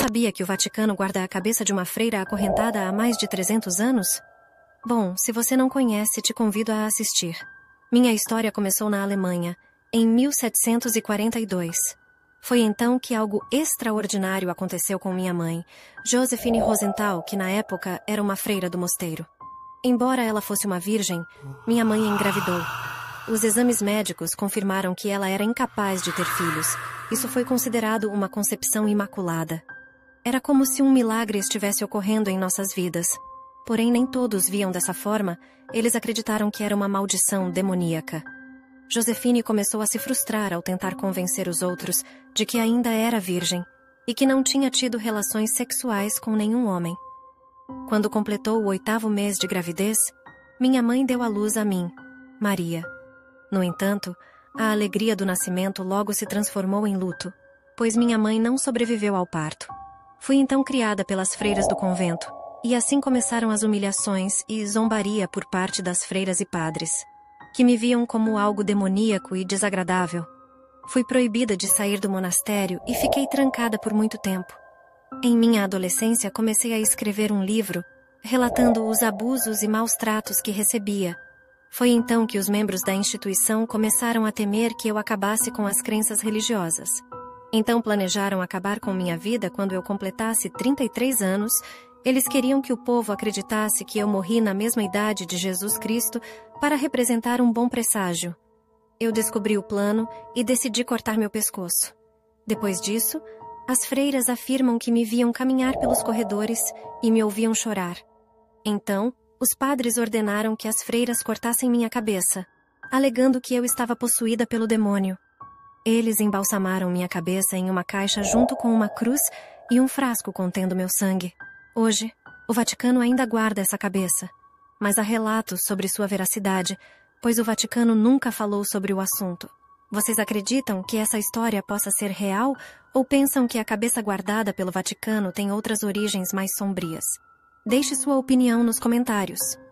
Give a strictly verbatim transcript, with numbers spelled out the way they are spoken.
sabia que o Vaticano guarda a cabeça de uma freira acorrentada há mais de trezentos anos? Bom, se você não conhece, te convido a assistir. Minha história começou na Alemanha, em mil setecentos e quarenta e dois. Foi então que algo extraordinário aconteceu com minha mãe, Josephine Rosenthal, que na época era uma freira do mosteiro. Embora ela fosse uma virgem, minha mãe engravidou. Os exames médicos confirmaram que ela era incapaz de ter filhos. Isso foi considerado uma concepção imaculada. Era como se um milagre estivesse ocorrendo em nossas vidas. Porém, nem todos viam dessa forma, eles acreditaram que era uma maldição demoníaca. Josephine começou a se frustrar ao tentar convencer os outros de que ainda era virgem e que não tinha tido relações sexuais com nenhum homem. Quando completou o oitavo mês de gravidez, minha mãe deu à luz a mim, Maria. No entanto, a alegria do nascimento logo se transformou em luto, pois minha mãe não sobreviveu ao parto. Fui então criada pelas freiras do convento, e assim começaram as humilhações e zombaria por parte das freiras e padres, que me viam como algo demoníaco e desagradável. Fui proibida de sair do monastério e fiquei trancada por muito tempo. Em minha adolescência, comecei a escrever um livro relatando os abusos e maus tratos que recebia. Foi então que os membros da instituição começaram a temer que eu acabasse com as crenças religiosas. Então planejaram acabar com minha vida quando eu completasse trinta e três anos. Eles queriam que o povo acreditasse que eu morri na mesma idade de Jesus Cristo para representar um bom presságio. Eu descobri o plano e decidi cortar meu pescoço. Depois disso, as freiras afirmam que me viam caminhar pelos corredores e me ouviam chorar. Então, os padres ordenaram que as freiras cortassem minha cabeça, alegando que eu estava possuída pelo demônio. Eles embalsamaram minha cabeça em uma caixa junto com uma cruz e um frasco contendo meu sangue. Hoje, o Vaticano ainda guarda essa cabeça, mas há relatos sobre sua veracidade, pois o Vaticano nunca falou sobre o assunto. Vocês acreditam que essa história possa ser real ou pensam que a cabeça guardada pelo Vaticano tem outras origens mais sombrias? Deixe sua opinião nos comentários.